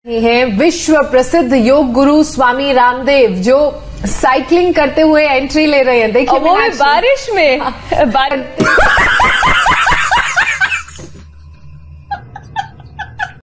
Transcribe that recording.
हैं विश्व प्रसिद्ध योग गुरु स्वामी रामदेव, जो साइकिलिंग करते हुए एंट्री ले रहे हैं। देखिए वो बारिश में